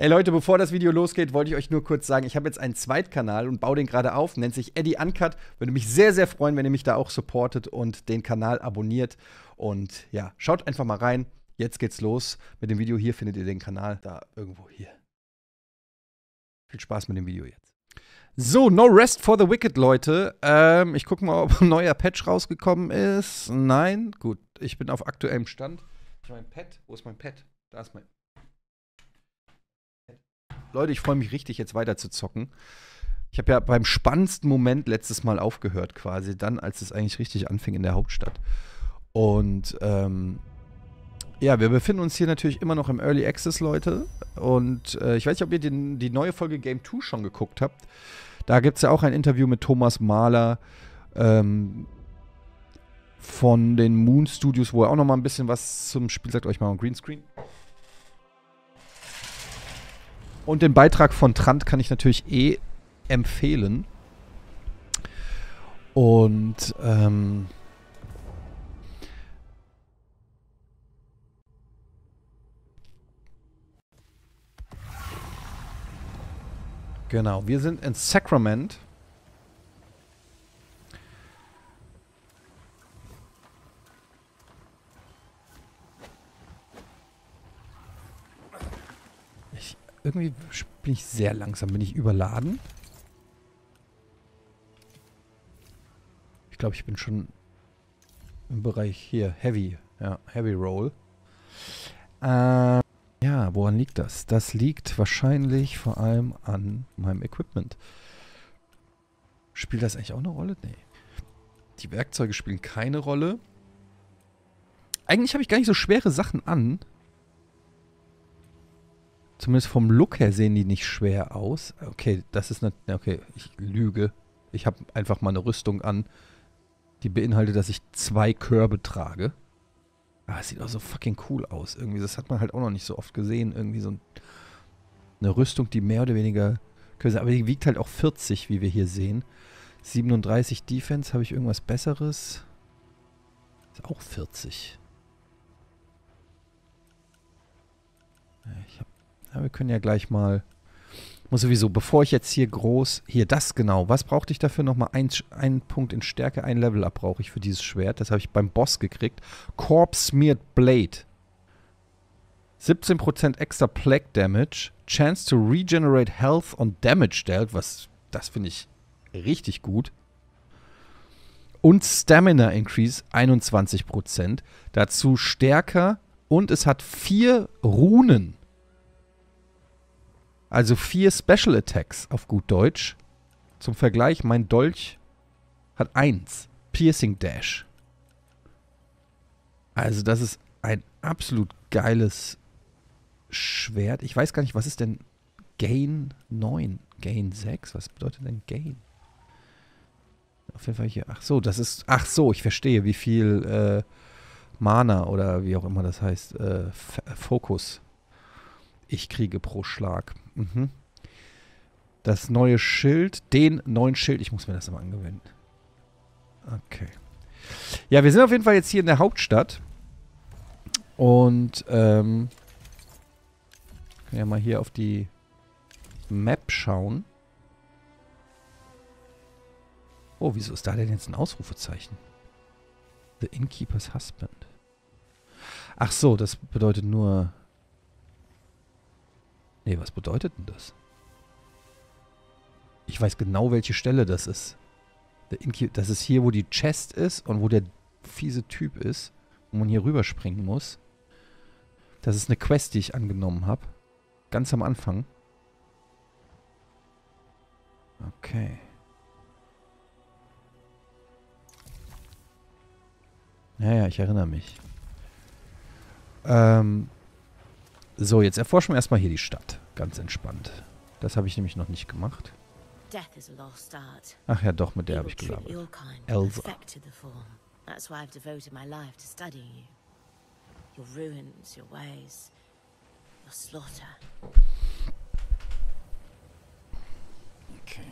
Ey Leute, bevor das Video losgeht, wollte ich euch nur kurz sagen, ich habe jetzt einen Zweitkanal und baue den gerade auf, nennt sich Eddie Uncut. Würde mich sehr, sehr freuen, wenn ihr mich da auch supportet und den Kanal abonniert. Und ja, schaut einfach mal rein. Jetzt geht's los mit dem Video. Hier findet ihr den Kanal, da irgendwo hier. Viel Spaß mit dem Video jetzt. So, no rest for the wicked, Leute. Ich gucke mal, ob ein neuer Patch rausgekommen ist. Nein, gut, ich bin auf aktuellem Stand. Mein Pad, wo ist mein Pad? Da ist mein Leute, ich freue mich richtig, jetzt weiter zu zocken. Ich habe ja beim spannendsten Moment letztes Mal aufgehört quasi, dann, als es eigentlich richtig anfing in der Hauptstadt. Und ja, wir befinden uns hier natürlich immer noch im Early Access, Leute. Und ich weiß nicht, ob ihr die neue Folge Game 2 schon geguckt habt. Da gibt es ja auch ein Interview mit Thomas Mahler von den Moon Studios, wo er auch noch mal ein bisschen was zum Spiel sagt. Euch mal ein Greenscreen. Und den Beitrag von Trant kann ich natürlich empfehlen. Und genau, wir sind in Sacrament. Irgendwie bin ich sehr langsam. Bin ich überladen? Ich glaube, ich bin schon im Bereich hier. Heavy. Ja, Heavy Roll. Ja, woran liegt das? Das liegt wahrscheinlich vor allem an meinem Equipment. Spielt das eigentlich auch eine Rolle? Nee. Die Werkzeuge spielen keine Rolle. Eigentlich habe ich gar nicht so schwere Sachen an. Zumindest vom Look her sehen die nicht schwer aus. Okay, das ist eine... Okay, ich lüge. Ich habe einfach mal eine Rüstung an, die beinhaltet, dass ich 2 Körbe trage. Ah, es sieht auch so fucking cool aus. Irgendwie, das hat man halt auch noch nicht so oft gesehen. Irgendwie so eine Rüstung, die mehr oder weniger... Aber die wiegt halt auch 40, wie wir hier sehen. 37 Defense. Habe ich irgendwas Besseres? Ist auch 40. Ja, wir können ja gleich mal... Muss sowieso, bevor ich jetzt hier groß... Hier, das genau. Was brauchte ich dafür nochmal? Einen Punkt in Stärke, ein Level-Up brauche ich für dieses Schwert. Das habe ich beim Boss gekriegt. Corpse Smeared Blade. 17% extra Plague Damage. Chance to regenerate Health on Damage dealt. Das finde ich richtig gut. Und Stamina Increase 21%. Dazu stärker. Und es hat 4 Runen. Also 4 Special Attacks auf gut Deutsch. Zum Vergleich, mein Dolch hat 1. Piercing Dash. Also das ist ein absolut geiles Schwert. Ich weiß gar nicht, was ist denn Gain 9? Gain 6? Was bedeutet denn Gain? Auf jeden Fall hier. Ach so, das ist... Ach so, ich verstehe, wie viel Mana oder wie auch immer das heißt. Fokus ich kriege pro Schlag. Mhm. Das neue Schild, den neuen Schild, ich muss mir das mal angewöhnen. Okay. Ja, wir sind auf jeden Fall jetzt hier in der Hauptstadt. Und, können ja mal hier auf die Map schauen. Oh, wieso ist da denn jetzt ein Ausrufezeichen? The Innkeeper's Husband. Ach so, das bedeutet nur... Nee, was bedeutet denn das? Ich weiß genau, welche Stelle das ist. Das ist hier, wo die Chest ist und wo der fiese Typ ist, wo man hier rüberspringen muss. Das ist eine Quest, die ich angenommen habe. Ganz am Anfang. Okay. Ja, ich erinnere mich. So, jetzt erforschen wir erstmal hier die Stadt. Ganz entspannt. Das habe ich nämlich noch nicht gemacht. Ach ja, doch, mit der habe ich gelabert. Elsa. Okay.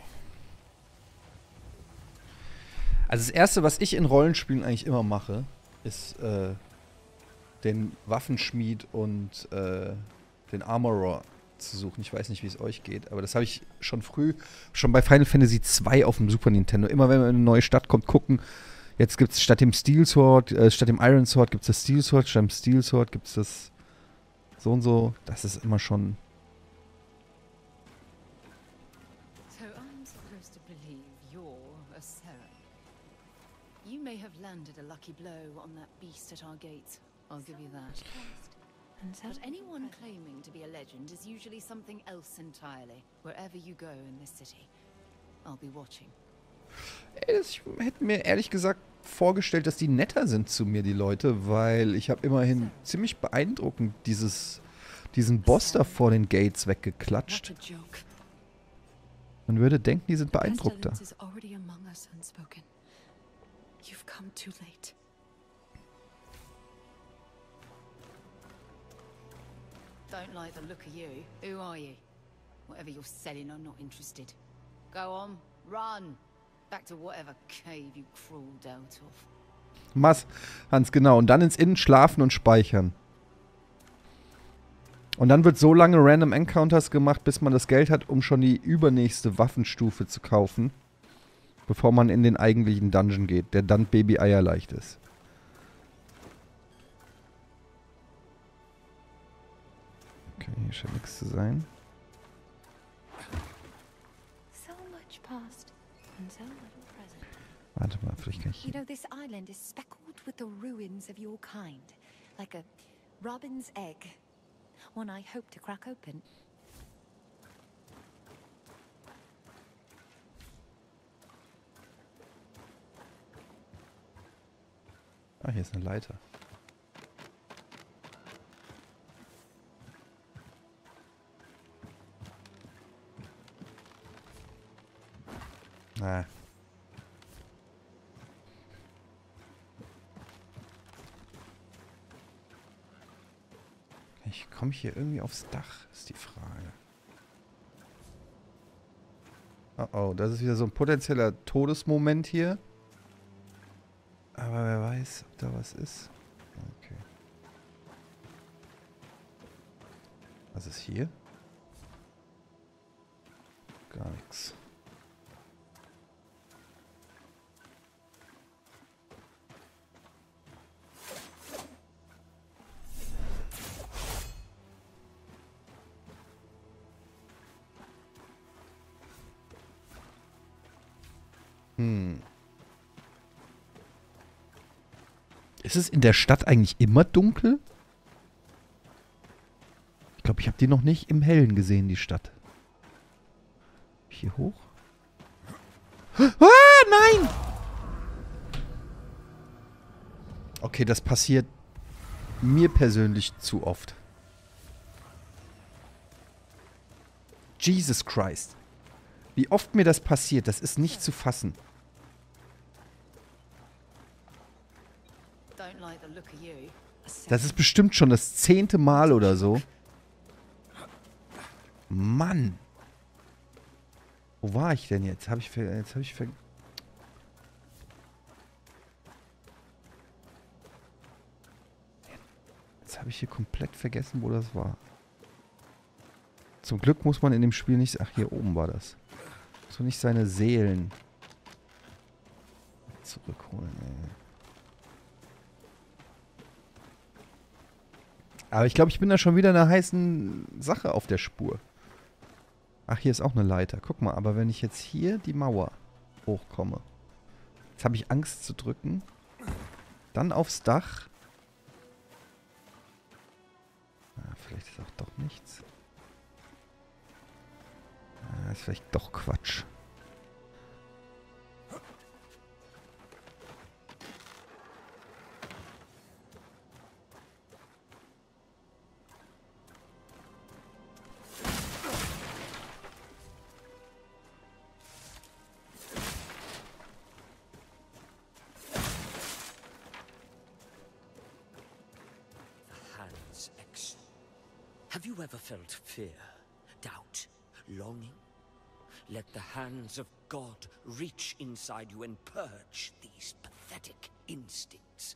Also das Erste, was ich in Rollenspielen eigentlich immer mache, ist den Waffenschmied und den Armorer zu suchen. Ich weiß nicht, wie es euch geht, aber das habe ich schon früh, schon bei Final Fantasy 2 auf dem Super Nintendo. Immer wenn man in eine neue Stadt kommt, gucken. Jetzt gibt es statt dem Steel Sword, statt dem Iron Sword gibt es das Steel Sword, statt dem Steel Sword gibt es das so und so. Das ist immer schon... So I'm supposed to believe you're a Seraph. You may have landed a lucky blow on that beast at our gates. I'll give you that. But anyone claiming to be a legend is usually something else entirely. Wherever you go in this city, I'll be watching. Ich hätte mir ehrlich gesagt vorgestellt, dass die netter sind zu mir, die Leute, weil ich habe immerhin ziemlich beeindruckend diesen Boss da vor den Gates weggeklatscht. Man würde denken, die sind beeindruckter. Don't like the look of you. Who are you? Whatever you're selling, I'm not interested. Go on, run. Back to whatever cave you crawled out of. Hans, genau. Und dann ins Innen schlafen und speichern. Und dann wird so lange Random Encounters gemacht, bis man das Geld hat, um schon die übernächste Waffenstufe zu kaufen. Bevor man in den eigentlichen Dungeon geht, der dann Baby Eierleicht ist. Okay, hier scheint nichts zu sein. So much past and so little present. Warte mal, vielleicht kann ich... You know, this island is speckled with the ruins of your kind. Like a robin's egg. One I hope to crack open. Ah, hier ist eine Leiter. Ah. Komme ich hier irgendwie aufs Dach, ist die Frage. Oh oh, das ist wieder so ein potenzieller Todesmoment hier. Aber wer weiß, ob da was ist. Okay. Was ist hier? Gar nichts. Ist es in der Stadt eigentlich immer dunkel? Ich glaube, ich habe die noch nicht im Hellen gesehen, die Stadt. Hier hoch? Ah, nein! Okay, das passiert mir persönlich zu oft. Jesus Christ. Wie oft mir das passiert, das ist nicht zu fassen. Das ist bestimmt schon das 10. Mal oder so. Mann. Wo war ich denn jetzt? Jetzt habe ich hier komplett vergessen, wo das war. Zum Glück muss man in dem Spiel nicht... Ach, hier oben war das. So nicht seine Seelen zurückholen, ey. Aber ich glaube, ich bin da schon wieder in einer heißen Sache auf der Spur. Ach, hier ist auch eine Leiter. Guck mal, aber wenn ich jetzt hier die Mauer hochkomme. Jetzt habe ich Angst zu drücken. Dann aufs Dach. Ah, vielleicht ist auch doch nichts. Ah, ist vielleicht doch Quatsch. Have you ever felt fear, doubt, longing? Let the hands of God reach inside you and purge these pathetic instincts.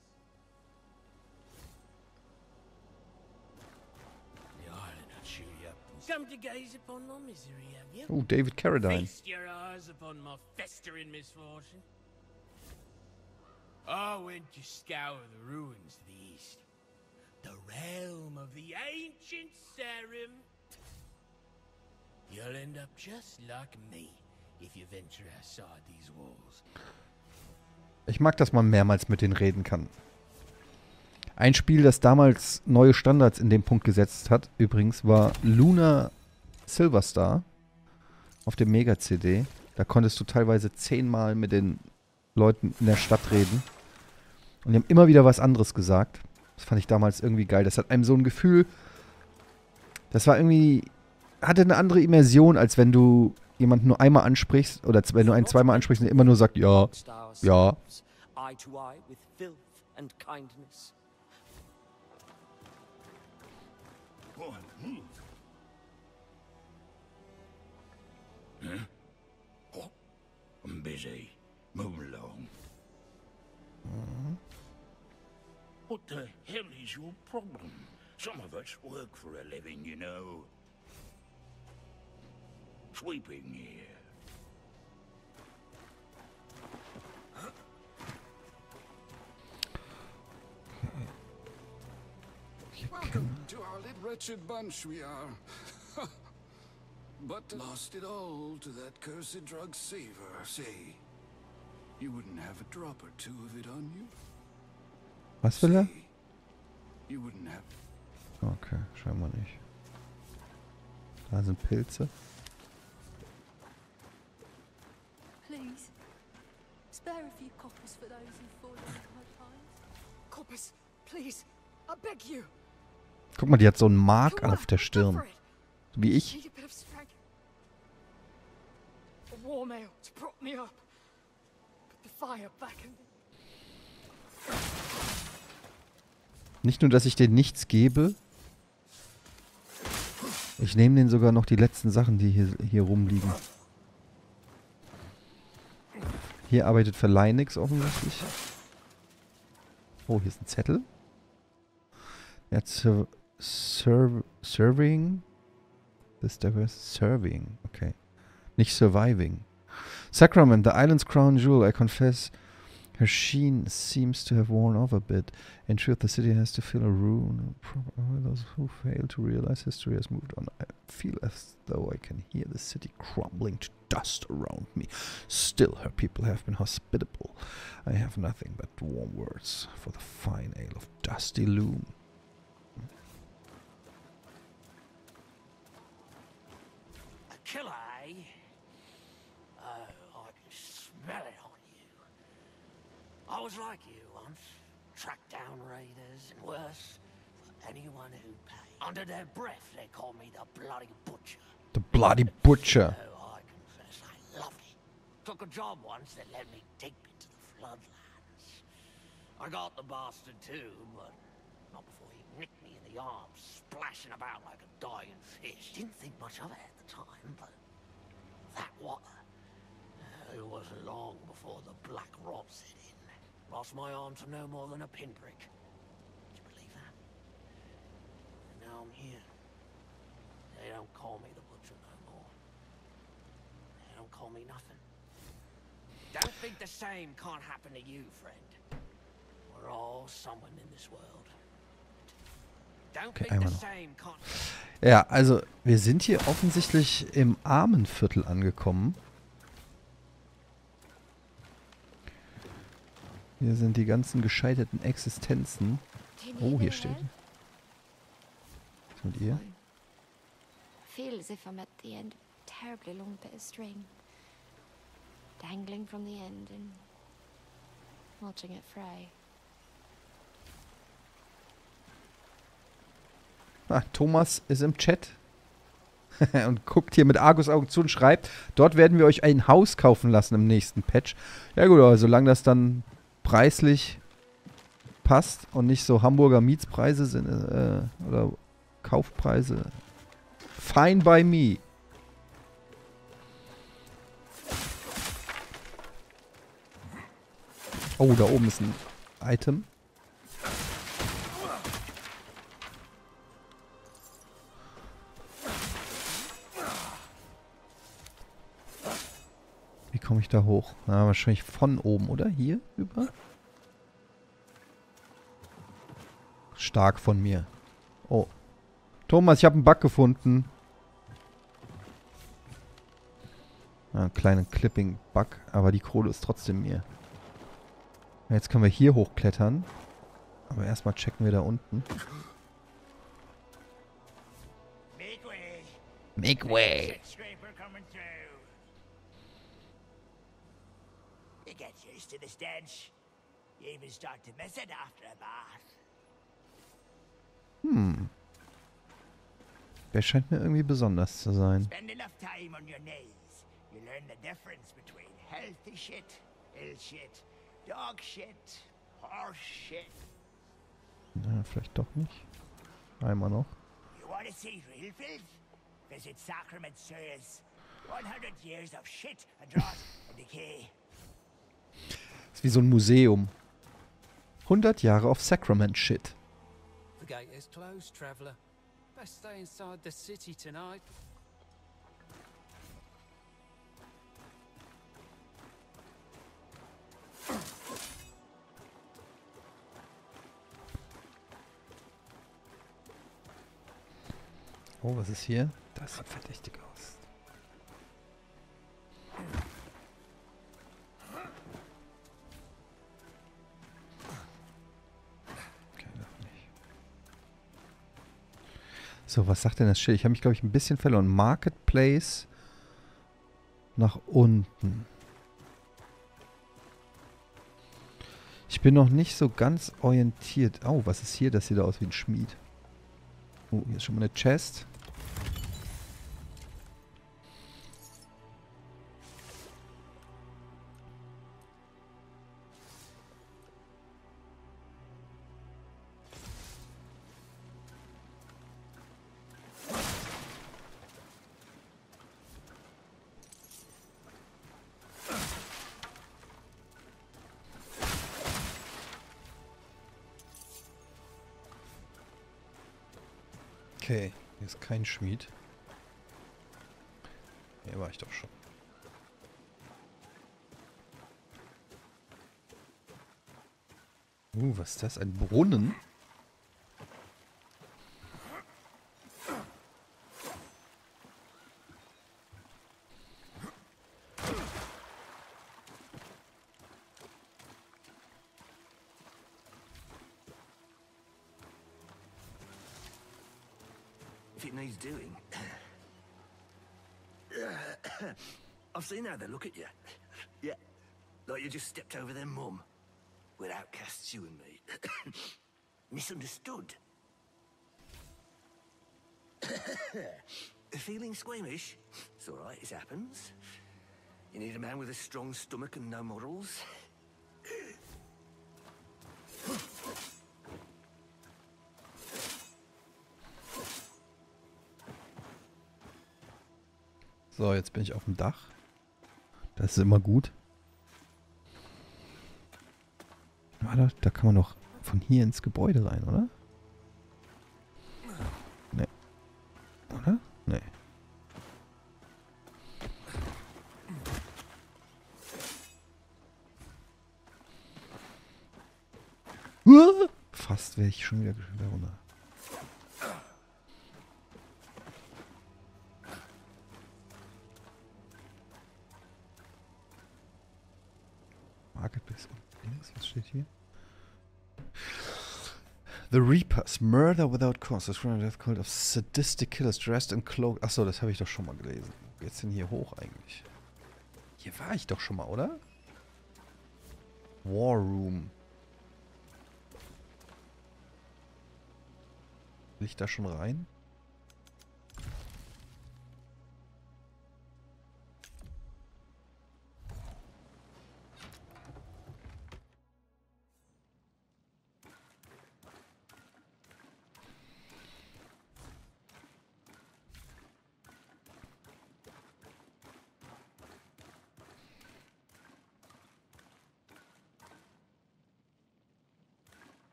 Come to gaze upon my misery, have you? Oh, David Carradine. Feast your eyes upon my festering misfortune. I went to scour the ruins to the east. The realm of the ancient Sarim. You'll end up just like me if you venture outside these walls. Ich mag, dass man mehrmals mit denen reden kann. Ein Spiel, das damals neue Standards in dem Punkt gesetzt hat, übrigens, war Luna Silverstar auf dem Mega-CD. Da konntest du teilweise 10-mal mit den Leuten in der Stadt reden. Und die haben immer wieder was anderes gesagt. Das fand ich damals irgendwie geil. Das hat einem so ein Gefühl, das war irgendwie, hatte eine andere Immersion, als wenn du jemanden nur einmal ansprichst oder wenn du einen zweimal ansprichst und immer nur sagt, ja, ja. Eye to eye with filth and kindness. Oh, I'm busy. Move along. What the hell is your problem? Some of us work for a living, you know. Sweeping here. Welcome to our little wretched bunch we are. But lost it all to that cursed drug saver. Say, you wouldn't have a drop or two of it on you? Was will er? Say, you wouldn't have... Okay, scheinbar nicht. Da sind Pilze. Please, spare a few coppers for those who've fallen into hard times. Corpus, please, I beg you. Guck mal, die hat so einen Mark Come on, auf der go Stirn. for it. So wie ich. Need a bit of strength. A warm ale to prop me up. Put the fire back in me. Nicht nur, dass ich denen nichts gebe. Ich nehme denen sogar noch die letzten Sachen, die hier rumliegen. Hier arbeitet für Linux offensichtlich. Oh, hier ist ein Zettel. Er hat serving. This diverse serving. Okay. Nicht surviving. Sacrament, the island's crown jewel, I confess. Her sheen seems to have worn off a bit. In truth, the city has to fill a ruin. Those who fail to realize history has moved on. I feel as though I can hear the city crumbling to dust around me. Still, her people have been hospitable. I have nothing but warm words for the fine ale of Dusty Loom. A killer, eh? Oh, I can smell it on you. I was like you once. Tracked down raiders and worse. For anyone who paid. Under their breath, they call me the Bloody Butcher. The Bloody Butcher. Oh, I confess I loved it. Took a job once that led me deep into the floodlands. I got the bastard too, but not before he nicked me in the arms, splashing about like a dying fish. Didn't think much of it at the time, but that water. It wasn't long before the black rot set in. Lost my arm to no more than a pinprick. Would you believe that? And now I'm here. They don't call me the Butcher no more. They don't call me nothing. Don't think the same can't happen to you, friend. We're all someone in this world. Don't Okay, think the einmal noch. same can't... Ja, also wir sind hier offensichtlich im Armenviertel angekommen. Hier sind die ganzen gescheiterten Existenzen. Oh, hier steht. Was mit ihr? Feel as if I'm at the end of a terribly long bit of string, dangling from the end and watching it fray. Ah, Thomas ist im Chat und guckt hier mit Argusaugen zu und schreibt, dort werden wir euch ein Haus kaufen lassen im nächsten Patch. Ja gut, aber solange das dann preislich passt und nicht so Hamburger Mietspreise sind oder Kaufpreise, fine by me. Oh, da oben ist ein Item. komme ich da hoch? Na, wahrscheinlich von oben, oder? Hier rüber? Stark von mir. Oh. Thomas, ich habe einen Bug gefunden. Ja, einen kleinen Clipping-Bug, aber die Kohle ist trotzdem mir. Jetzt können wir hier hochklettern. Aber erstmal checken wir da unten. Make way. Make way! Scraper coming through. You get used to the stench. You even start to miss it after a bath. Hm. Der scheint mir irgendwie besonders zu sein. Spend enough time on your knees. You learn the difference between healthy shit, ill shit, dog shit, horse shit. Na, vielleicht doch nicht. Einmal noch. You want to see real filth? Visit Sacrament Sewers. 100 years of shit and rot and decay. Ist wie so ein Museum. 100 Jahre auf Sacrament-Shit. The gate is closed, traveler. Best stay inside the city tonight. Oh, was ist hier? Das sieht verdächtig aus. Okay, doch nicht. So, was sagt denn das Schild? Ich habe mich, glaube ich, ein bisschen verloren. Marketplace nach unten. Ich bin noch nicht so ganz orientiert. Oh, was ist hier? Das sieht aus wie ein Schmied. Oh, hier ist schon mal eine Chest. Okay, hier ist kein Schmied. Hier war ich doch schon. Was ist das? Ein Brunnen? If it needs doing. I've seen how they look at you. Yeah, like you just stepped over their mum. We're outcasts, you and me. Misunderstood. Feeling squeamish? It's all right, it happens. You need a man with a strong stomach and no morals. So, jetzt bin ich auf dem Dach. Das ist immer gut. Warte, da kann man doch von hier ins Gebäude rein, oder? Nee. Oder? Nee. Fast wäre ich schon wieder runter. Marketplace und links, was steht hier? The Reapers, murder without cause. The death cult of sadistic killers dressed in cloak. Achso, das habe ich doch schon mal gelesen. Wo geht's denn hier hoch eigentlich? Hier war ich doch schon mal, oder? War Room. Will ich da schon rein?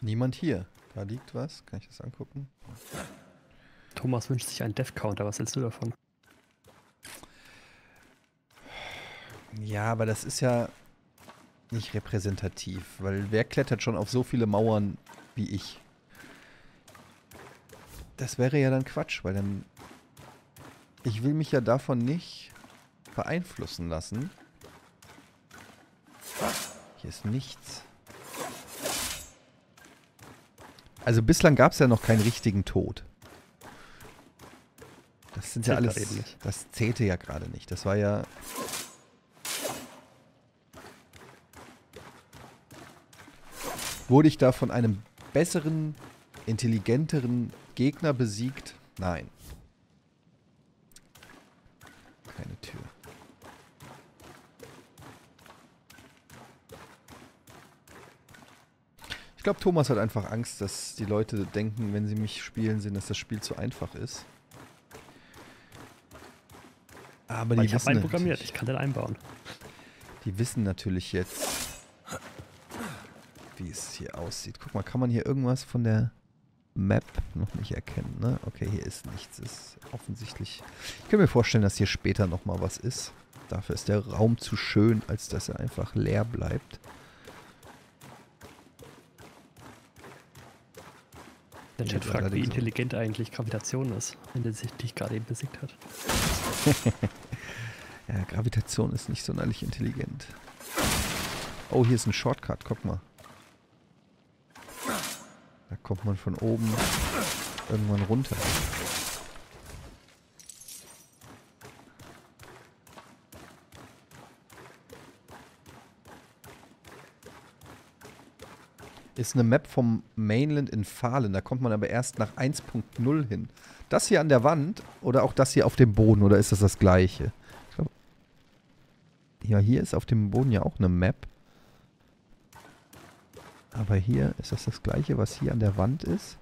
Niemand hier. Da liegt was. Kann ich das angucken? Thomas wünscht sich einen Death-Counter. Was hältst du davon? Ja, aber das ist ja nicht repräsentativ, weil wer klettert schon auf so viele Mauern wie ich? Das wäre ja dann Quatsch, weil dann... Ich will mich ja davon nicht beeinflussen lassen. Hier ist nichts. Also bislang gab es ja noch keinen richtigen Tod. Das sind ja alles... Das zählte ja gerade nicht. Das war ja... Wurde ich da von einem besseren, intelligenteren Gegner besiegt? Nein. Keine Tür. Ich glaube, Thomas hat einfach Angst, dass die Leute denken, wenn sie mich spielen sehen, dass das Spiel zu einfach ist. Aber die ich habe wissen einen programmiert, ich kann den einbauen. Die wissen natürlich jetzt, wie es hier aussieht. Guck mal, kann man hier irgendwas von der Map noch nicht erkennen, ne? Okay, hier ist nichts. Ist offensichtlich... Ich kann mir vorstellen, dass hier später nochmal was ist. Dafür ist der Raum zu schön, als dass er einfach leer bleibt. Der Chat fragt, wie intelligent eigentlich Gravitation ist, wenn der sich dich gerade eben besiegt hat. Ja, Gravitation ist nicht sonderlich intelligent. Oh, hier ist ein Shortcut, guck mal. Da kommt man von oben irgendwann runter. Ist eine Map vom Mainland in Fallen. Da kommt man aber erst nach 1.0 hin. Das hier an der Wand oder auch das hier auf dem Boden? Oder ist das das gleiche? Ich glaub, ja, hier ist auf dem Boden ja auch eine Map. Aber hier, ist das gleiche, was hier an der Wand ist?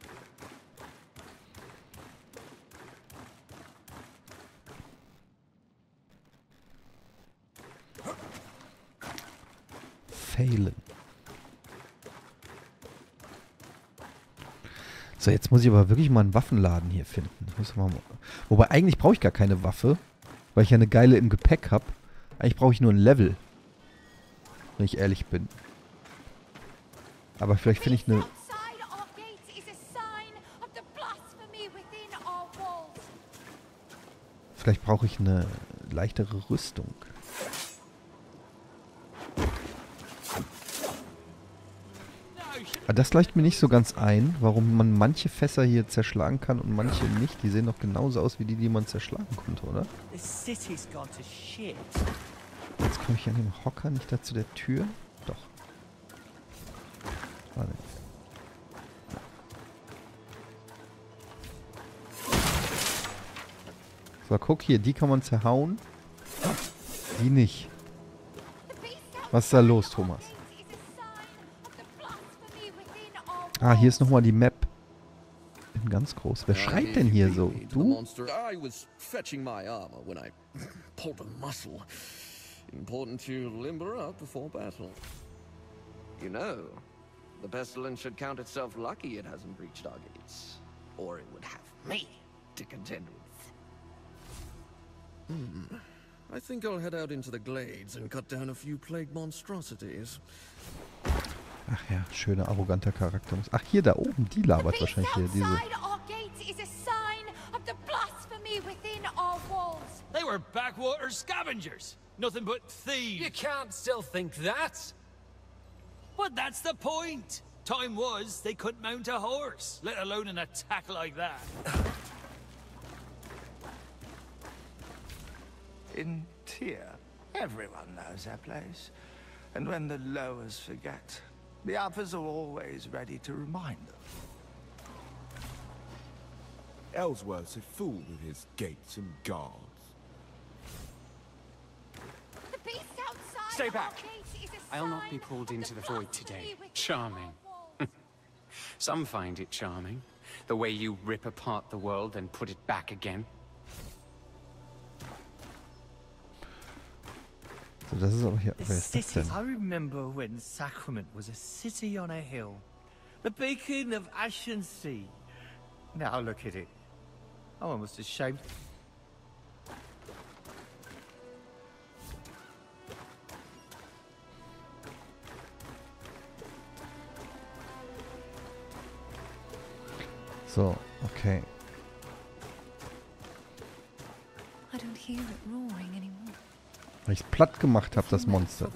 Failen. So, jetzt muss ich aber wirklich mal einen Waffenladen hier finden. Wobei, eigentlich brauche ich gar keine Waffe, weil ich ja eine geile im Gepäck habe. Eigentlich brauche ich nur ein Level. Wenn ich ehrlich bin. Aber vielleicht finde ich eine... Vielleicht brauche ich eine leichtere Rüstung. Aber das leuchtet mir nicht so ganz ein, warum man manche Fässer hier zerschlagen kann und manche nicht. Die sehen doch genauso aus wie die, die man zerschlagen konnte, oder? Jetzt komme ich an dem Hocker nicht da zu der Tür. Doch. Warte. So, guck hier, die kann man zerhauen. Die nicht. Was ist da los, Thomas? Ah, hier ist nochmal die Map. In ganz groß. Wer schreit denn hier so? Du? I was fetching my armor when I pulled a muscle. Important to limber up before battle. You know, the pestilence should count itself lucky it hasn't breached our gates. Or it would have me to contend with. I think I'll head out into the glades and cut down a few plague monstrosities. Ach ja, schöner, arroganter Charakter. Ach, hier da oben, die labert wahrscheinlich hier. Diese. They were backwater scavengers. Nothing but thieves. You can't still think that. But that's the point. Time was they couldn't mount a horse, let alone an attack like that. In Tyr, everyone knows their place. And when the lowers forget, the uppers are always ready to remind them. Ellsworth's a fool with his gates and guards. The beast outside. Stay back. I'll not be pulled into the void today. Charming. Some find it charming. The way you rip apart the world and put it back again. So, das ist aber hier. Wer ist das denn? I remember when Sacrament was a city on a hill, The beacon of Ashen Sea. Now look at it. I'm almost ashamed. So, okay. I don't hear it roaring anymore. Weil ich es platt gemacht habe, das Monster.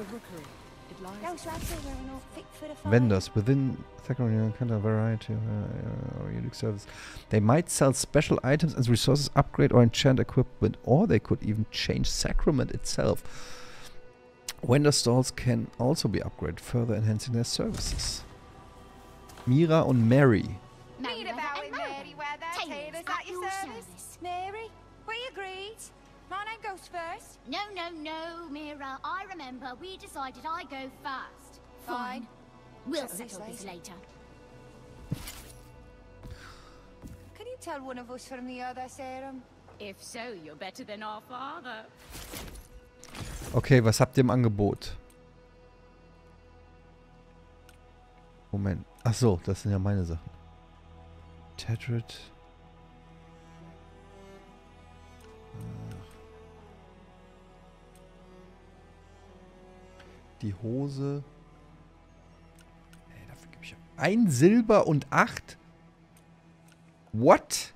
Vendors within Thackeray encounter a variety of unique service. They might sell special items and resources, upgrade or enchant equipment, or they could even change Sacrament itself. Vendor stalls can also be upgraded, further enhancing their services. Mira und Mary. Read about it, Mary, Weather. Taylor's at your service. Mary, we agreed. My name goes first. No, Mira. I remember we decided I go first. Fine. We'll settle this later. Can you tell one of us from the other, Serum? If so, you're better than our father. Okay, was habt ihr im Angebot? Moment. Ach so, das sind ja meine Sachen. Tetrad. Die Hose. Ey, dafür gebe ich 1 Silber und 8. What?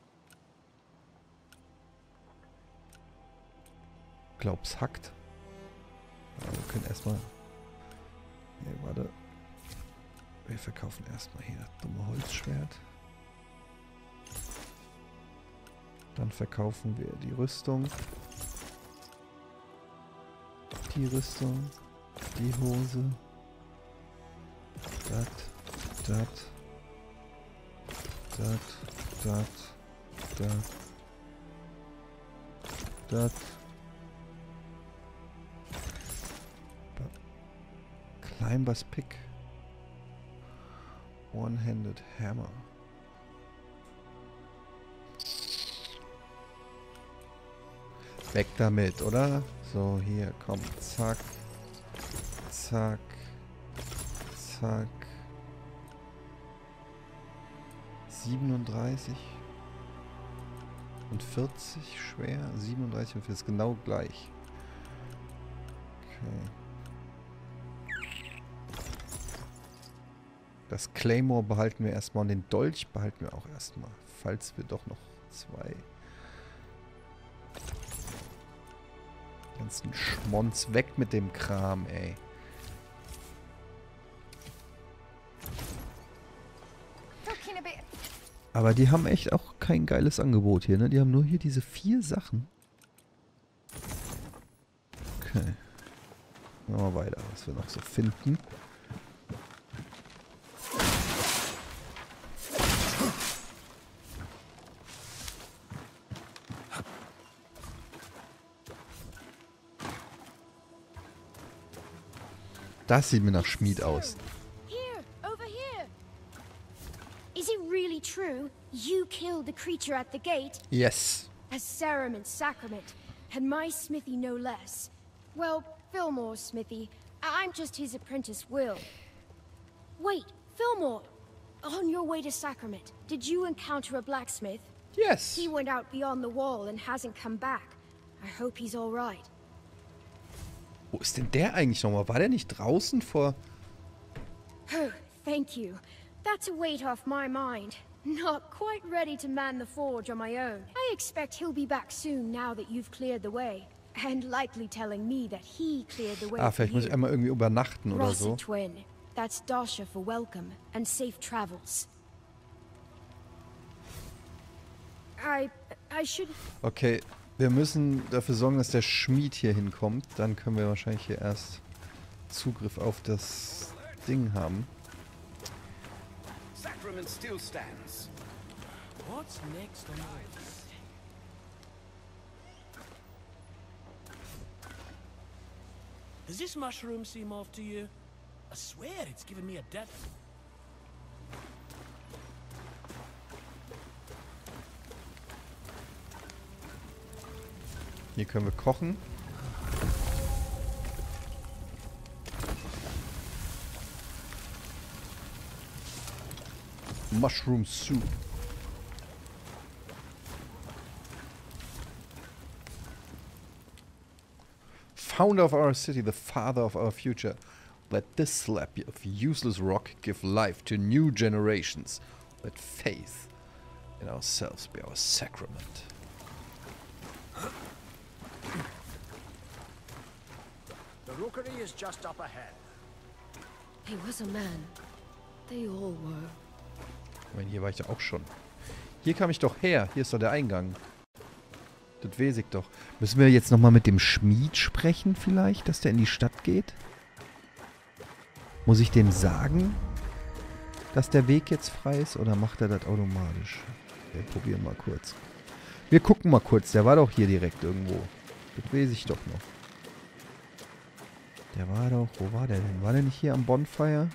Glaub's hackt. Ja, wir können erstmal. Nee, warte. Wir verkaufen erstmal hier das dumme Holzschwert. Dann verkaufen wir die Rüstung. Die Rüstung. Die Hose. Das. Climber's Pick. One-handed Hammer. Weg damit, oder? So, hier, komm. Zack. Zack. Zack. 37 und 40 schwer. 37 und 40 ist genau gleich. Okay. Das Claymore behalten wir erstmal und den Dolch behalten wir auch erstmal. Falls wir doch noch 2 ganzen Schmonz weg mit dem Kram, ey. Aber die haben echt auch kein geiles Angebot hier, ne? Die haben nur hier diese 4 Sachen. Okay. Machen wir weiter, was wir noch so finden. Das sieht mir nach Schmied aus. Here, over here. Is it really true you killed the creature at the gate? Yes. As Serum and Sacrament, and my smithy no less. Well, Fillmore's smithy. I'm just his apprentice, Will. Wait, Fillmore. On your way to Sacrament, did you encounter a blacksmith? Yes. He went out beyond the wall and hasn't come back. I hope he's all right. Wo ist denn der eigentlich nochmal? War der nicht draußen vor... Oh, thank you. That's a weight off my mind. Not quite ready to man the forge on my own. I expect he'll be back soon now that you've cleared the way. And likely telling me that he cleared the way for vielleicht muss ich einmal irgendwie übernachten oder so. Ross Twin. That's Dasha for welcome and safe travels. I should... Okay, wir müssen dafür sorgen, dass der Schmied hier hinkommt. Dann können wir wahrscheinlich hier erst Zugriff auf das Ding haben. Sacrament still stands. What's next on the list? Does this mushroom seem off to you? I swear it's given me a death. Hier können wir kochen. Mushroom Soup. Founder of our city, the father of our future. Let this slab of useless rock give life to new generations. Let faith in ourselves be our sacrament. The rookery is just up ahead. He was a man. They all were. Ich meine, hier war ich ja auch schon. Hier kam ich doch her. Hier ist doch der Eingang. Das weiß ich doch. Müssen wir jetzt nochmal mit dem Schmied sprechen vielleicht, dass der in die Stadt geht? Muss ich dem sagen, dass der Weg jetzt frei ist? Oder macht er das automatisch? Wir probieren mal kurz. Wir gucken mal kurz. Der war doch hier direkt irgendwo. Das weiß ich doch noch. Der war doch... Wo war der denn? War der nicht hier am Bonfire?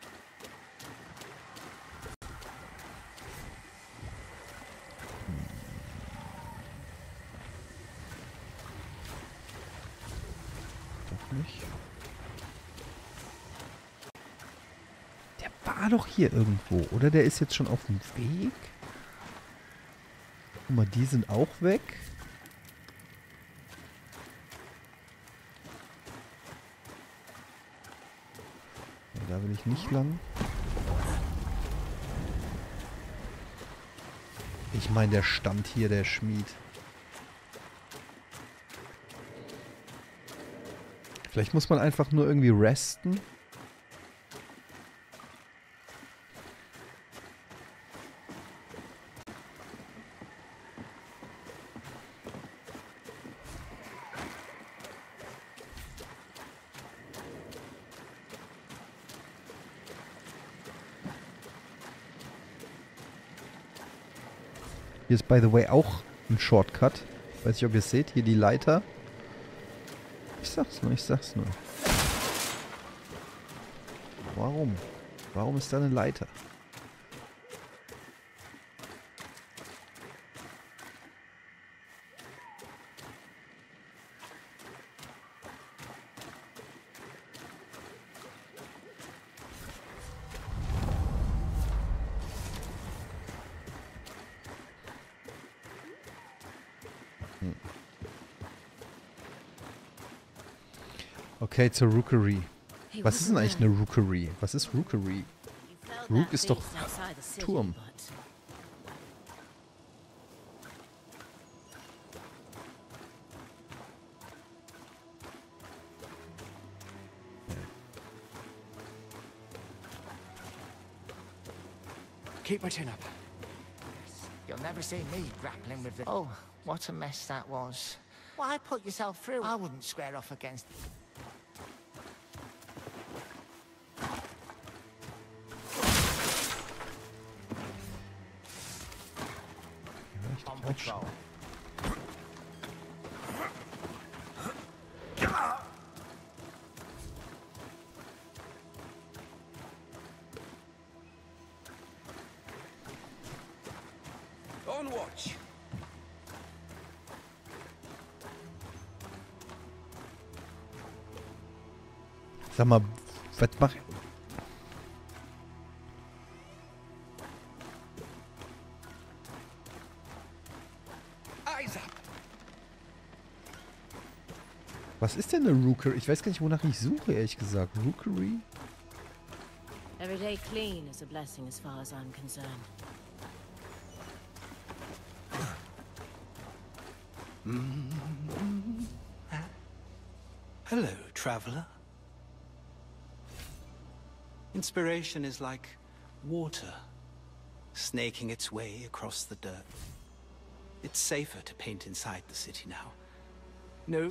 Doch nicht. Der war doch hier irgendwo. Oder der ist jetzt schon auf dem Weg? Guck mal, die sind auch weg. Da will ich nicht lang. Ich meine, der stand hier, der Schmied. Vielleicht muss man einfach nur irgendwie resten. Hier ist, by the way, auch ein Shortcut. Weiß nicht, ob ihr es seht. Hier die Leiter. Ich sag's nur, ich sag's nur. Warum? Warum ist da eine Leiter? Okay, zur Rookery. Was ist denn eigentlich eine Rookery? Was ist Rookery? Rook ist doch Turm. Keep my chin up. You'll never see me grappling with the... Oh, what a mess that was. Why put yourself through? I wouldn't square off against... On patrol. On watch. Sag mal, was mach ich? Was ist denn eine Rookery? Ich weiß gar nicht, wonach ich suche, ehrlich gesagt. Rookery? Every day clean is a blessing as far as I'm concerned. Hello, traveler. Inspiration is like water, snaking its way across the dirt. It's safer to paint inside the city now. No.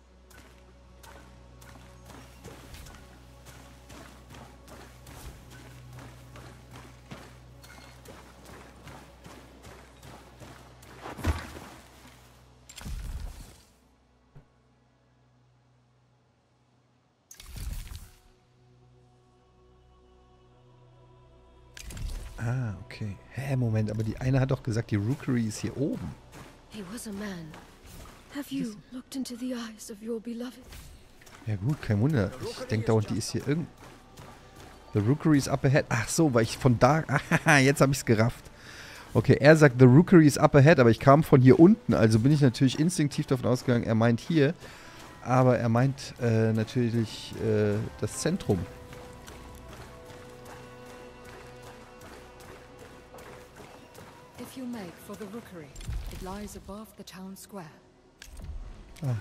Ah, okay. Hä, Moment, aber die eine hat doch gesagt, die Rookery ist hier oben. He was a man. Have you looked into the eyes of your beloved? Ja gut, kein Wunder. Ich denke dauernd, die ist hier irgend... The Rookery is up ahead. Ach so, weil ich von da... Jetzt habe ich es gerafft. Okay, er sagt, the Rookery is up ahead, aber ich kam von hier unten. Also bin ich natürlich instinktiv davon ausgegangen, er meint hier. Aber er meint natürlich das Zentrum. If you make for the Rookery, it lies above the town square. Ah.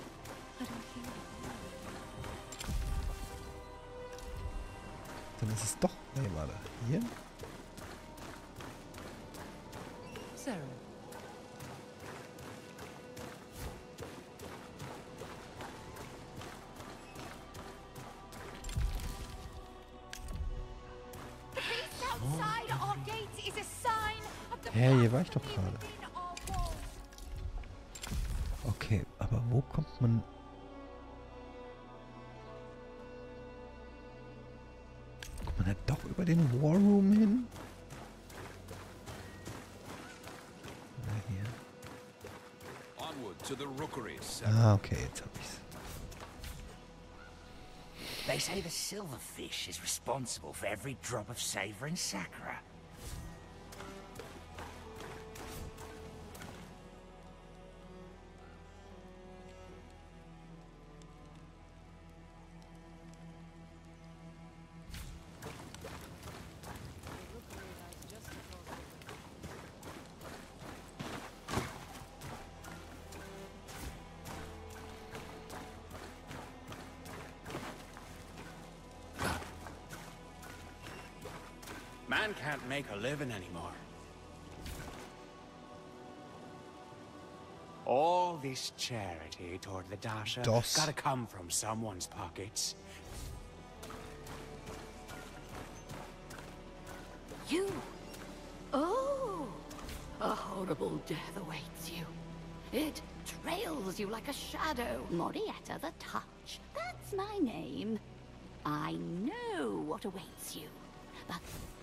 Dann ist es doch... Nee, warte. Hier? Sarah. Outside our gate is a sign of the Hä, hier war ich doch gerade. Okay, aber wo kommt man... Kommt man da doch über den War Room hin? Na, hier. Onward to the Rookery. Ah, okay, jetzt hab ich's. They say the silverfish is responsible for every drop of savor in Sakura. Man can't make a living anymore. All this charity toward the Dasha gotta come from someone's pockets. You? Oh! A horrible death awaits you. It trails you like a shadow. Morietta the Touch. That's my name. I know what awaits you. But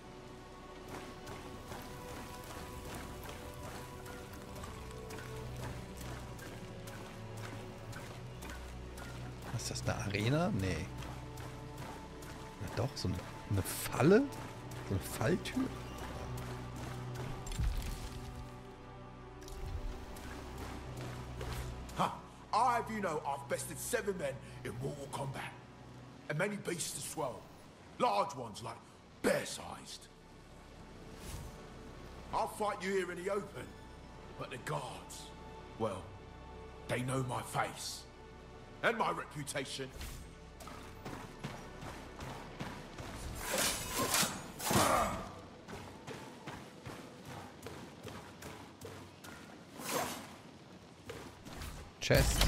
ist das, eine Arena? Nee. Na doch, so eine Falle? So eine Falltür? I have you know I've bested 7 men in Mortal Kombat. And many beasts as well. Large ones, like bear-sized. I'll fight you here in the open. But the guards, well, they know my face. And my reputation. Chest.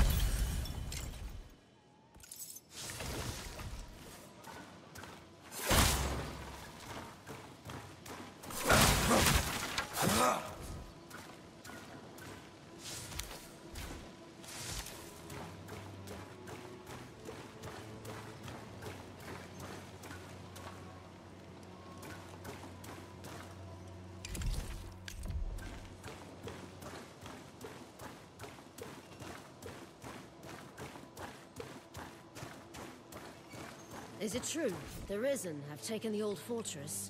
Is it true? The Risen have taken the old fortress.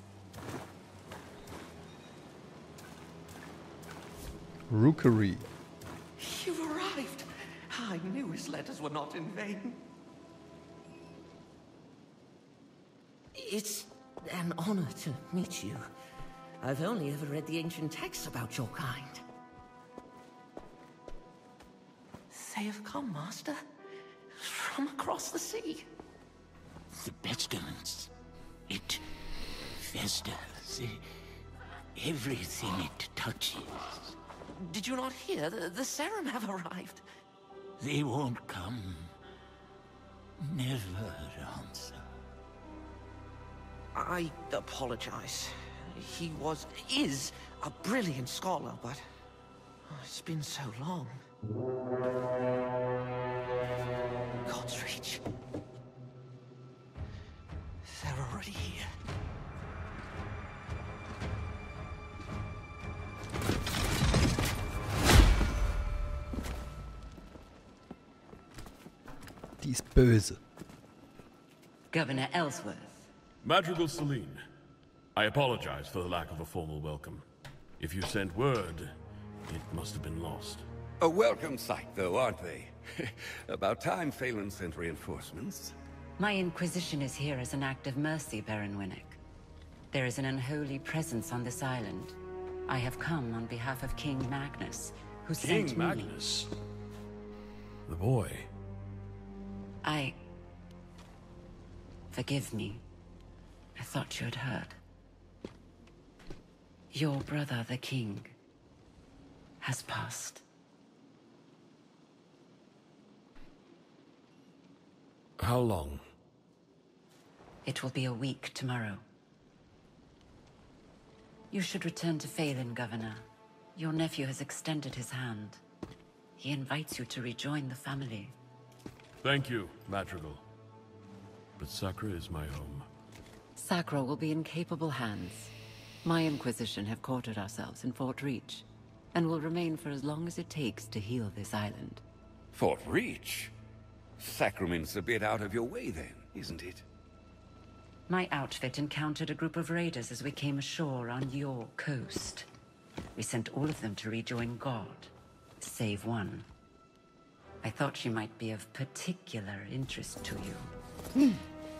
Rookery. You've arrived. I knew his letters were not in vain. It's an honor to meet you. I've only ever read the ancient texts about your kind. They have come, Master. From across the sea. The pestilence. It festers. Everything it touches. Did you not hear? The Serum have arrived. They won't come. Never answer. I apologize. He is a brilliant scholar, but it's been so long. God's Reach. They're already here. Die ist böse. Governor Ellsworth, Madrigal Celine, I apologize for the lack of a formal welcome. If you sent word, it must have been lost. A welcome sight, though, aren't they? About time Phelan sent reinforcements. My Inquisition is here as an act of mercy, Baron Winnick. There is an unholy presence on this island. I have come on behalf of King Magnus, who sent me... King Magnus? The boy. Forgive me. I thought you had heard. Your brother, the king, has passed. How long? It will be a week tomorrow. You should return to Phelan, Governor. Your nephew has extended his hand. He invites you to rejoin the family. Thank you, Madrigal. But Sacra is my home. Sacra will be in capable hands. My Inquisition have quartered ourselves in Fort Reach, and will remain for as long as it takes to heal this island. Fort Reach? Sacrament's a bit out of your way then, isn't it? My outfit encountered a group of raiders as we came ashore on your coast. We sent all of them to rejoin God, save one. I thought she might be of particular interest to you.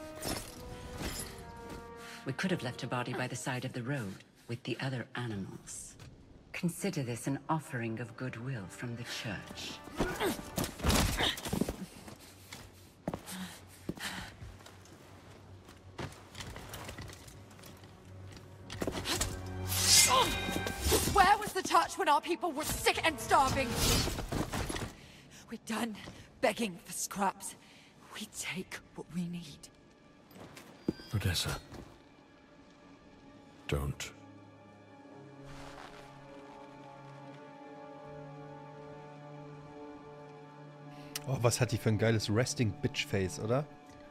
We could have left her body by the side of the road with the other animals. Consider this an offering of goodwill from the church. Where was the touch when our people were sick and starving? We're done begging for scraps. We take what we need. Odessa. Don't. Oh, was hat die für ein geiles Resting Bitch Face, oder?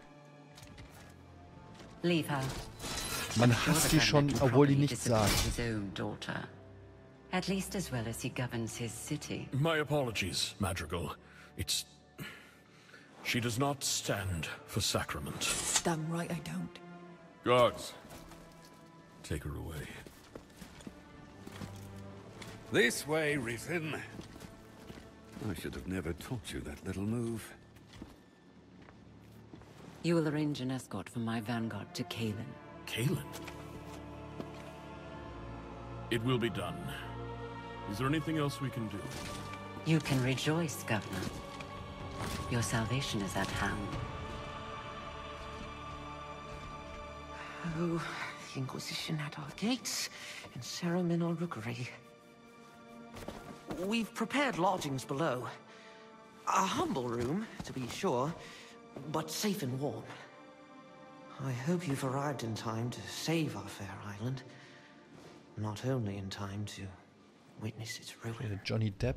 Leave her. Man hasst die schon, obwohl die nichts sagen. His own daughter. At least as well as he governs his city. My apologies, Madrigal. It's... She does not stand for sacrament. Damn right I don't. Guards, take her away. This way, Rifin. I should have never taught you that little move. You will arrange an escort for my vanguard to Kalen. Kalen? It will be done. Is there anything else we can do? You can rejoice, Governor. Your salvation is at hand. Oh, Inquisition at our gates, and Ceremin or Rookery. We've prepared lodgings below. A humble room, to be sure, but safe and warm. I hope you've arrived in time to save our fair island. Not only in time to witness its ruin. Johnny Depp.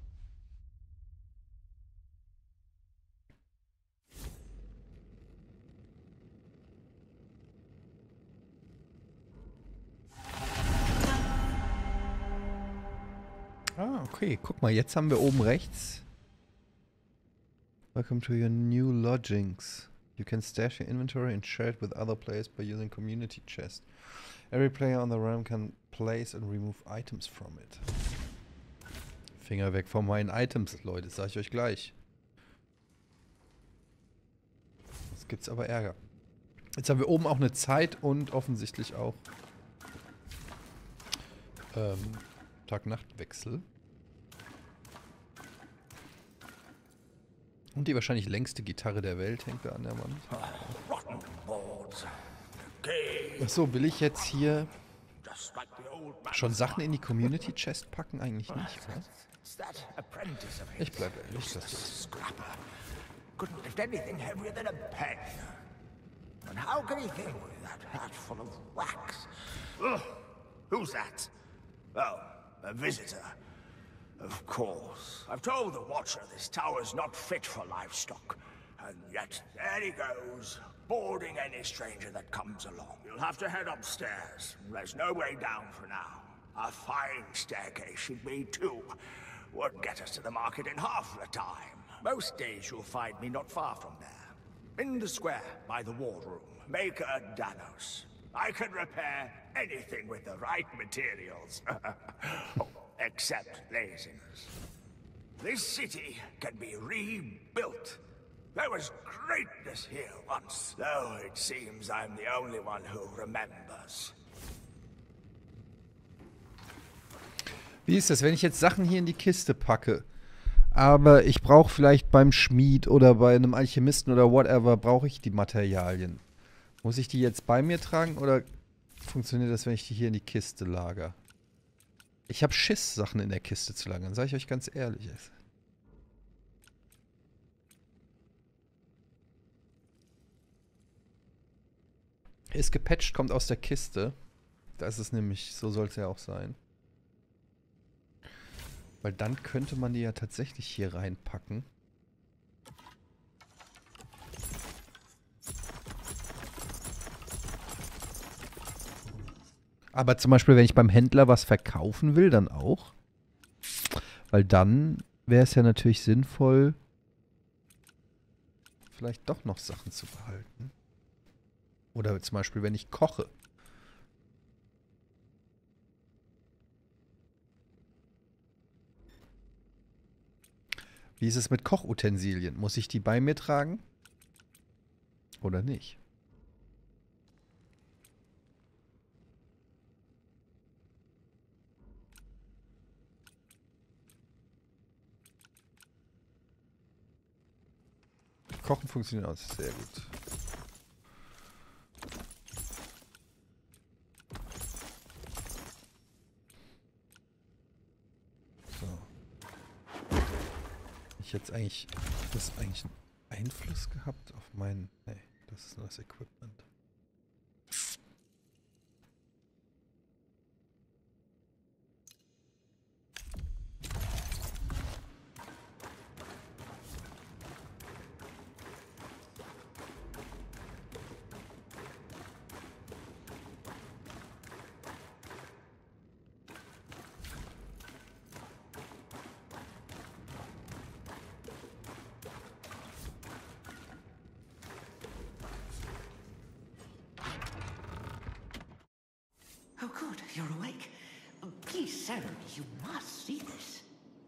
Ah, okay. Guck mal, jetzt haben wir oben rechts. Welcome to your new lodgings. You can stash your inventory and share it with other players by using community chest. Every player on the realm can place and remove items from it. Finger weg von meinen Items, Leute, das sag ich euch gleich. Jetzt gibt's aber Ärger. Jetzt haben wir oben auch eine Zeit und offensichtlich auch Tag-Nacht-Wechsel. Und die wahrscheinlich längste Gitarre der Welt hängt da an der Wand. Achso, will ich jetzt hier schon Sachen in die Community Chest packen? Eigentlich nicht, oder? Ich bleibe ehrlich, das ist... Couldn't lift anything heavier than a pen. And how can he think with that hat full of wax? Ugh, who's that? Oh, a visitor. Of course. I've told the Watcher this tower's not fit for livestock. And yet, there he goes, boarding any stranger that comes along. You'll have to head upstairs. There's no way down for now. A fine staircase should be, too. Would get us to the market in half the time. Most days you'll find me not far from there. In the square by the ward room, Maker Danos. I can repair anything with the right materials. Oh, except laziness. This city can be rebuilt. There was greatness here once, though it seems I'm the only one who remembers. Wie ist das, wenn ich jetzt Sachen hier in die Kiste packe, aber ich brauche vielleicht beim Schmied oder bei einem Alchemisten oder whatever, brauche ich die Materialien. Muss ich die jetzt bei mir tragen oder funktioniert das, wenn ich die hier in die Kiste lager? Ich habe Schiss, Sachen in der Kiste zu lagern, sage ich euch ganz ehrlich. Ist gepatcht, kommt aus der Kiste. Das ist nämlich, so soll es ja auch sein. Weil dann könnte man die ja tatsächlich hier reinpacken. Aber zum Beispiel, wenn ich beim Händler was verkaufen will, dann auch. Weil dann wäre es ja natürlich sinnvoll, vielleicht doch noch Sachen zu behalten. Oder zum Beispiel, wenn ich koche. Wie ist es mit Kochutensilien? Muss ich die bei mir tragen? Oder nicht? Kochen funktioniert auch sehr gut. Jetzt eigentlich, hat das eigentlich einen Einfluss gehabt auf meinen... Nee, das ist nur das Equipment. Oh, good, you're awake. Please, Sarah, you must see this.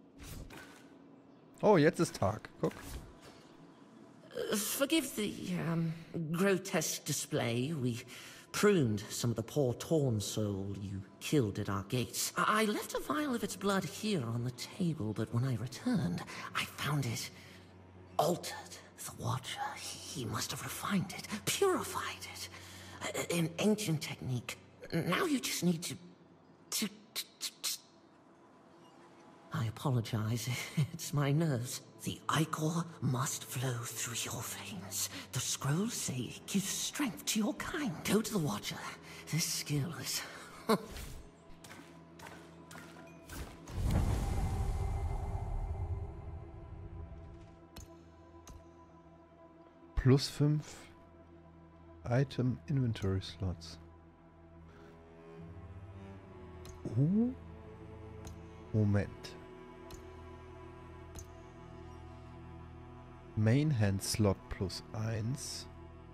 Oh, jetzt ist Tag. Guck. Forgive the grotesque display. We pruned some of the poor torn soul you killed at our gates. I left a vial of its blood here on the table, but when I returned, I found it altered. The Watcher, he must have refined it, purified it. An ancient technique. Now you just need to... I apologize. It's my nerves. The ichor must flow through your veins. The scrolls say it gives strength to your kind. Go to the Watcher. This skill is... +5 Item Inventory Slots. Moment. Main Hand Slot +1.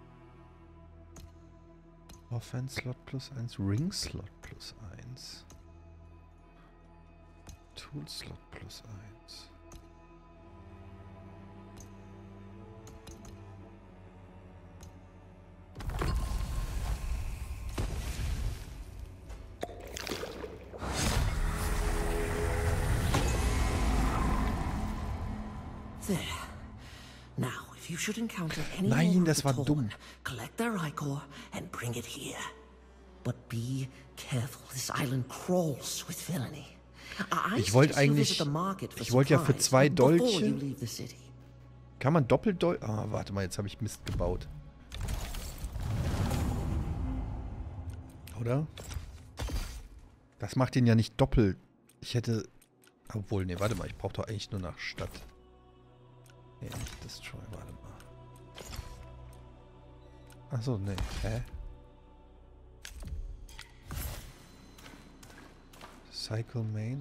Offhand Slot +1. Ring Slot +1. Tool Slot +1. There. Now, if you should encounter any Nein, more das of war the dumm. Torn, collect their ichor and bring it here. But be careful. This island crawls with villainy. Ich wollte eigentlich... Ich wollte ja für 2 Dolche... Kann man Doppeldolch... Ah, warte mal, jetzt habe ich Mist gebaut. Oder? Das macht ihn ja nicht doppelt. Ich hätte... Obwohl, nee, warte mal, ich brauche doch eigentlich nur nach Stadt. Nee, nicht Destroy, warte mal. Achso, nee, hä? Cycle Main?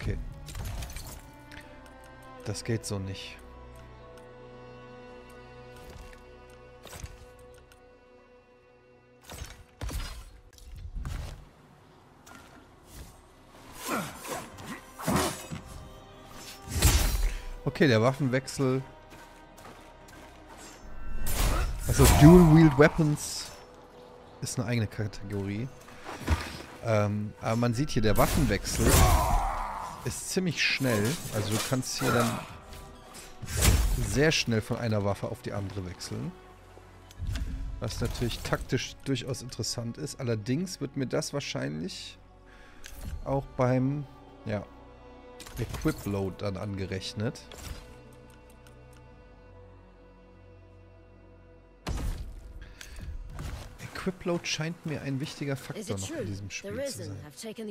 Okay. Das geht so nicht. Okay, der Waffenwechsel. Also Dual-Wield Weapons ist eine eigene Kategorie. Aber man sieht hier, der Waffenwechsel ist ziemlich schnell. Also du kannst hier dann sehr schnell von einer Waffe auf die andere wechseln. Was natürlich taktisch durchaus interessant ist. Allerdings wird mir das wahrscheinlich auch beim Equip-Load dann angerechnet. Equip-Load scheint mir ein wichtiger Faktor noch in diesem Spiel zu sein.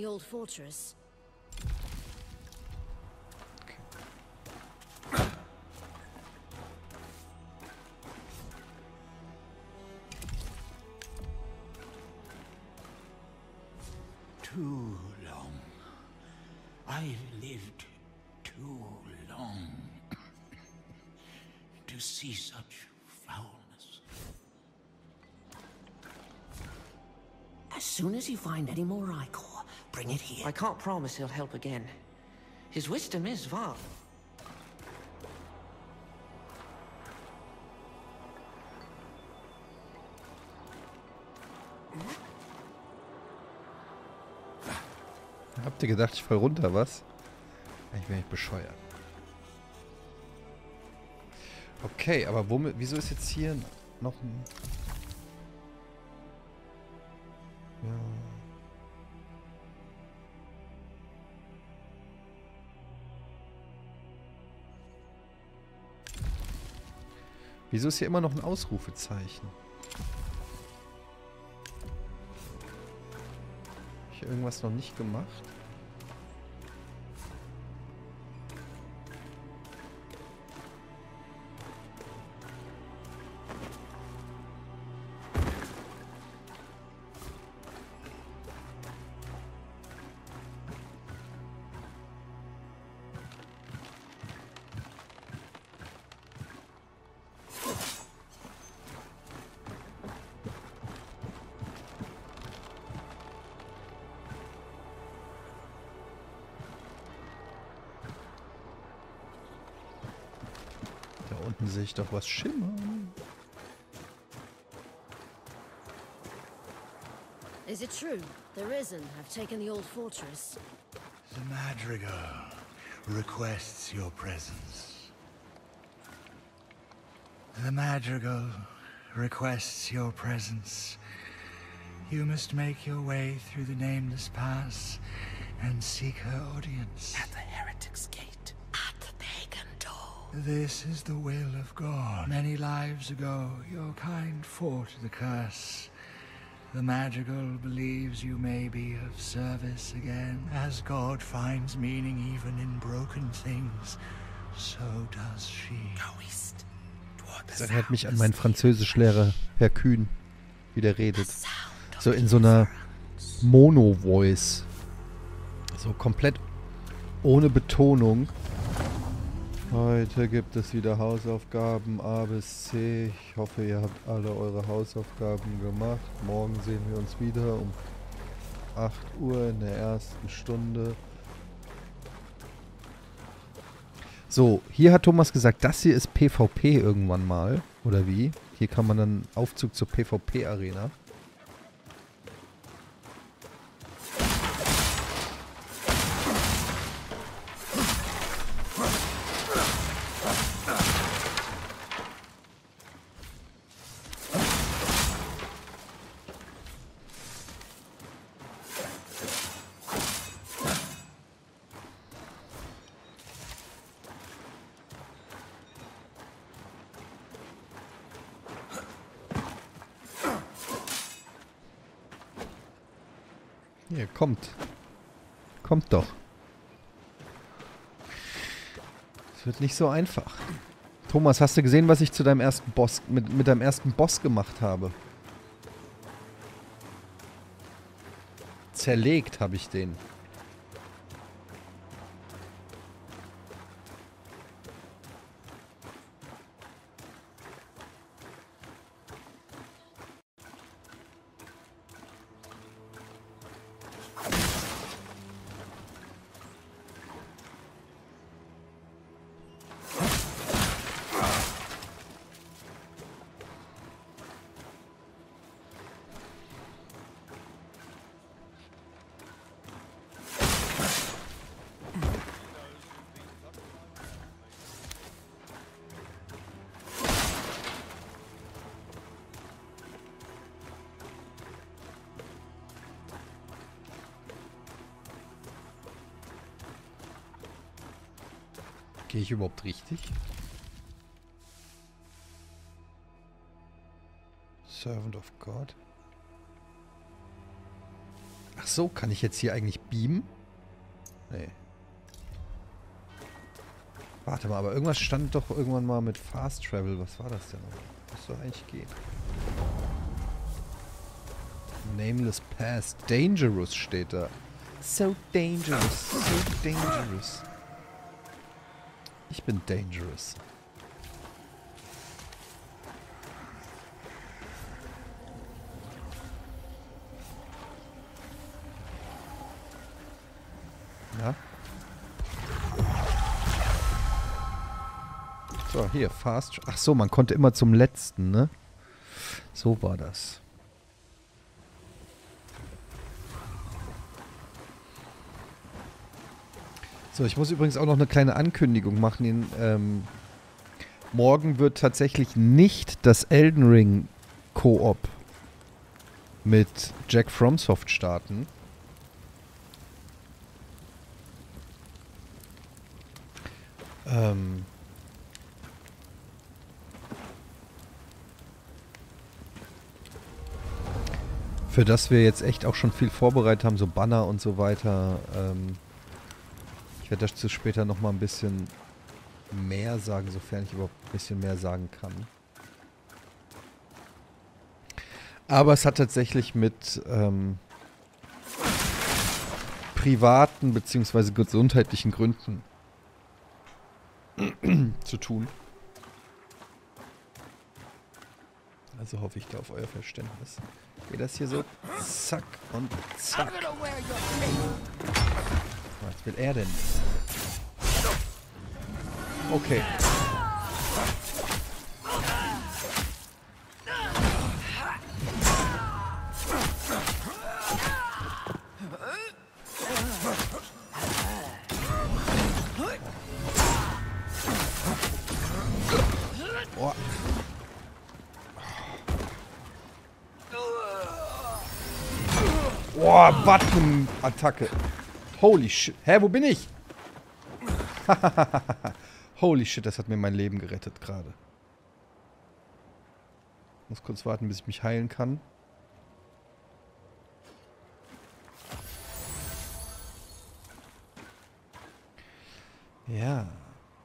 Too long. I lived too long to see such foulness. As soon as you find any more Ichor, bring it here. I can't promise he'll help again. His wisdom is vast. Habt ihr gedacht, ich fall runter, was? Ich bin nicht bescheuert. Okay, aber wieso ist jetzt hier noch ein... Ja. Wieso ist hier immer noch ein Ausrufezeichen? Habe ich irgendwas noch nicht gemacht? Sehe ich doch was schimmern. Is it true? The Risen have taken the old fortress. The Madrigal requests your presence. The Madrigal requests your presence. You must make your way through the Nameless Pass and seek her audience. At the Heretic's Gate. This is the will of God. Many lives ago, your kind fought the curse. The Madrigal believes you may be of service again. As God finds meaning even in broken things, so does she. Go east. Das erinnert mich an meinen Französischlehrer, Herr Kühn, wie der redet. So in so einer Mono-Voice. So komplett ohne Betonung. Heute gibt es wieder Hausaufgaben A bis C. Ich hoffe, ihr habt alle eure Hausaufgaben gemacht. Morgen sehen wir uns wieder um 8 Uhr in der ersten Stunde. So, hier hat Thomas gesagt, das hier ist PvP irgendwann mal. Oder wie? Hier kann man dann Aufzug zur PvP-Arena. Hier, kommt. Kommt doch. Es wird nicht so einfach. Thomas, hast du gesehen, was ich zu deinem ersten Boss, mit deinem ersten Boss gemacht habe? Zerlegt habe ich den. Gehe ich überhaupt richtig? Servant of God. Ach so, kann ich jetzt hier eigentlich beamen? Nee. Warte mal, aber irgendwas stand doch irgendwann mal mit Fast Travel. Was war das denn? Was soll eigentlich gehen? Nameless Pass. Dangerous steht da. So dangerous. So dangerous. Ich bin dangerous. Ja. So, hier, Fast. Ach so, man konnte immer zum letzten, ne? So war das. So, ich muss übrigens auch noch eine kleine Ankündigung machen. Morgen wird tatsächlich nicht das Elden Ring Koop mit Jack FromSoft starten. Für das wir jetzt echt auch schon viel vorbereitet haben, so Banner und so weiter. Ich werde dazu später nochmal ein bisschen mehr sagen, sofern ich überhaupt ein bisschen mehr sagen kann. Aber es hat tatsächlich mit privaten bzw. gesundheitlichen Gründen zu tun. Also hoffe ich da auf euer Verständnis. Geht das hier so? Zack und zack. Was will er denn? Okay. Oh. Boah, Button-Attacke. Holy shit. Hä, wo bin ich? Holy shit, das hat mir mein Leben gerettet gerade. Muss kurz warten, bis ich mich heilen kann. Ja.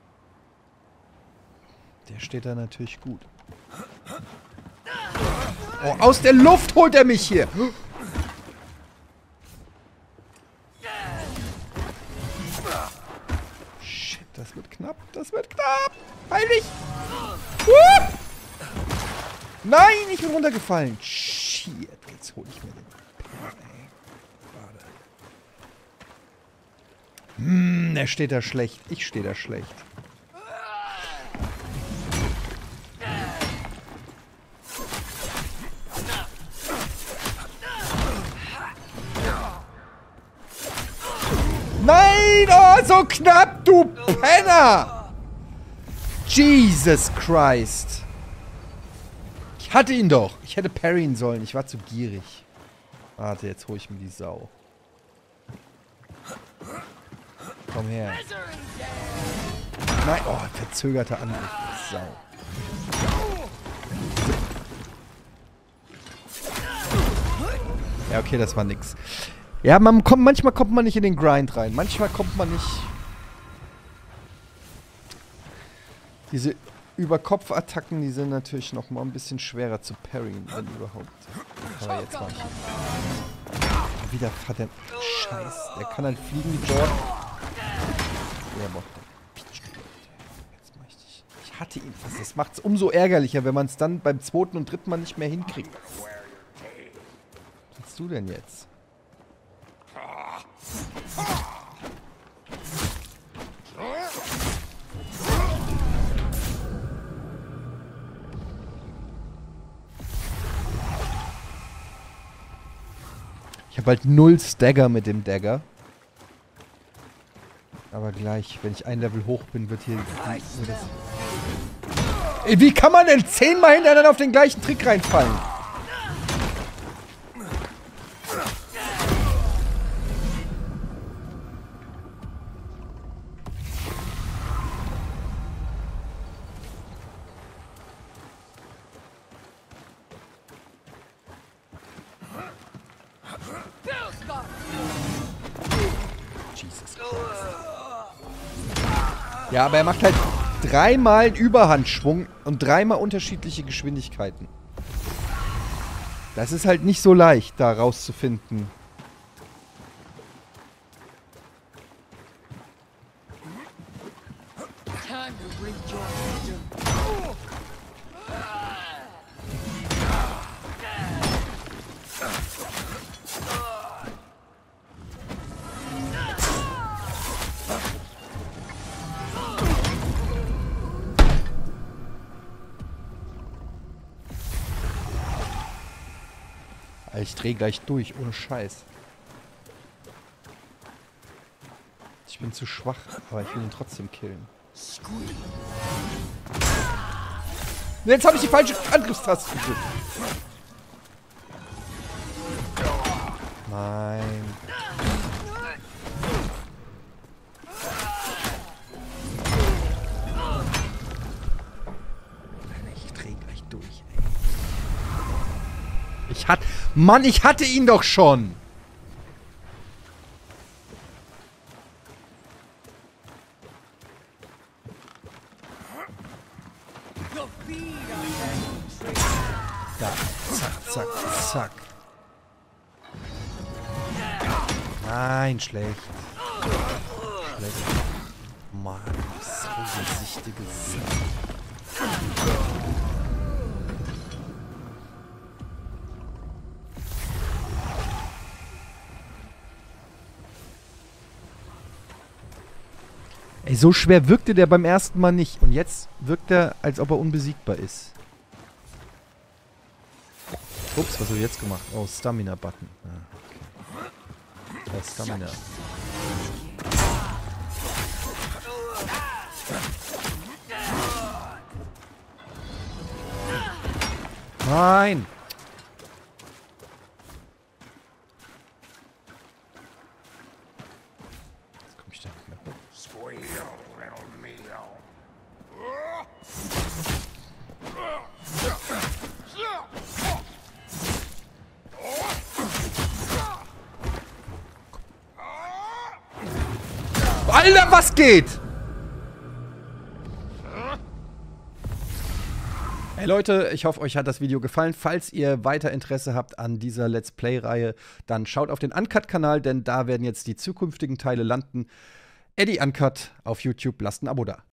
Der steht da natürlich gut. Oh, aus der Luft holt er mich hier. Shit, das wird knapp. Das wird knapp. Heil dich. Nein, ich bin runtergefallen. Shit, jetzt hole ich mir den. Er steht da schlecht. Ich stehe da schlecht. Nein! Oh, so knapp, du Penner! Jesus Christ. Ich hatte ihn doch. Ich hätte parryen sollen. Ich war zu gierig. Warte, jetzt hole ich mir die Sau. Komm her. Nein, oh, verzögerter Angriff. Sau. Ja, okay, das war nix. Ja, manchmal kommt man nicht in den Grind rein. Manchmal kommt man nicht... Diese Überkopf-Attacken, die sind natürlich noch mal ein bisschen schwerer zu parryen, wenn überhaupt. Aber jetzt war ich... Wieder verdammt... Scheiß. Der kann halt fliegen wie Jordan. Der Bock. Jetzt mach ich dich. Ich hatte ihn fast. Das macht es umso ärgerlicher, wenn man es dann beim zweiten und dritten Mal nicht mehr hinkriegt. Was willst du denn jetzt? Ich habe halt 0 Stagger mit dem Dagger. Aber gleich, wenn ich ein Level hoch bin, wird hier... Ey, wie kann man denn 10-mal hintereinander auf den gleichen Trick reinfallen? Jesus Christ. Ja, aber er macht halt 3-mal einen Überhandschwung und 3-mal unterschiedliche Geschwindigkeiten. Das ist halt nicht so leicht, da rauszufinden. Ich drehe gleich durch, ohne Scheiß. Ich bin zu schwach, aber ich will ihn trotzdem killen. Jetzt habe ich die falsche Angriffstaste gedrückt. Nein. Ich drehe gleich durch, ey. Mann, ich hatte ihn doch schon! Da, zack, zack, zack. Nein, schlecht. Schlecht. Mann, saugesichtige Sache. Ey, so schwer wirkte der beim ersten Mal nicht. Und jetzt wirkt er, als ob er unbesiegbar ist. Ups, was habe ich jetzt gemacht? Oh, Stamina-Button. Ah, okay. Ja, Stamina. Nein! Jetzt komme ich da nicht mehr hoch. Alter, was geht? Hey Leute, ich hoffe, euch hat das Video gefallen. Falls ihr weiter Interesse habt an dieser Let's Play-Reihe, dann schaut auf den Uncut-Kanal, denn da werden jetzt die zukünftigen Teile landen. Eddie Uncut auf YouTube, lasst ein Abo da.